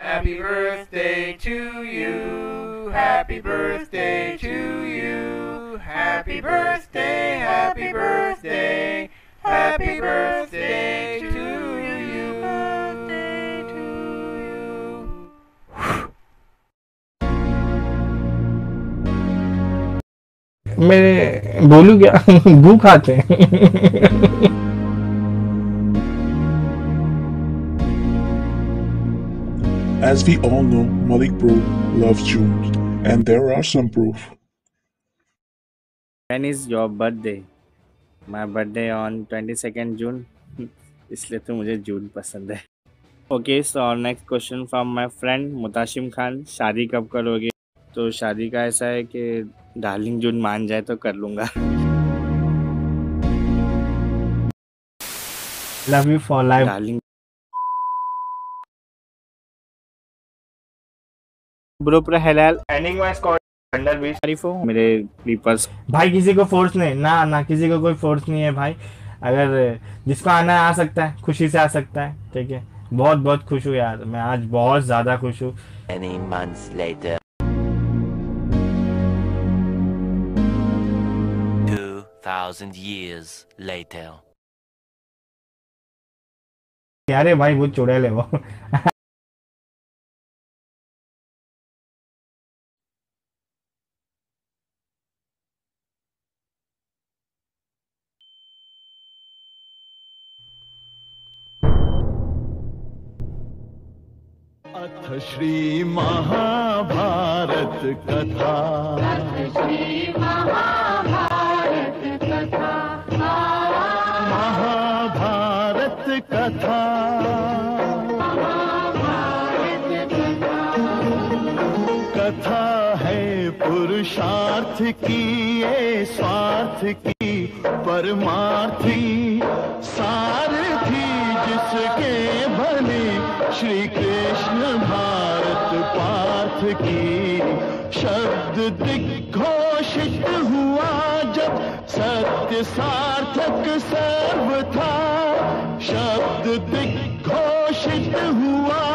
Happy birthday to you. Happy birthday to you. Happy birthday, happy birthday. Happy birthday to you. Birthday to you. मैं बोलूं क्या? गू खाते हैं। As we all know, Malik Bro loves June, and there are some proof. When is your birthday? My birthday on 22nd June. इसलिए तो मुझे जून पसंद है। Okay, so our next question from my friend मुताशिम Khan, शादी कब करोगे? तो शादी का ऐसा है कि डार्लिंग जून मान जाए तो कर लूँगा। Love you for life. Darling bro पूरा हलाल एंडिंग माय स्कोर अंडर 20 तारीफ हो मेरे क्लिपर्स। भाई किसी को फोर्स नहीं, ना किसी को कोई फोर्स नहीं है भाई। अगर जिसको आना है आ सकता है, खुशी से आ सकता है, ठीक है। बहुत बहुत खुश हूँ यार, मैं आज बहुत ज्यादा खुश हूँ। Many months later. 2000 years later. अरे भाई वो चुड़ैल है वो। अथ श्री महाभारत कथा। महाभारत कथा। कथा है पुरुषार्थ की, ये स्वार्थ की परमार्थी सारथी जिसके बने श्री कृष्ण भारत पार्थ की। शब्द दिग्घोषित हुआ जब सत्य सार्थक सर्वथा। शब्द दिग्घोषित हुआ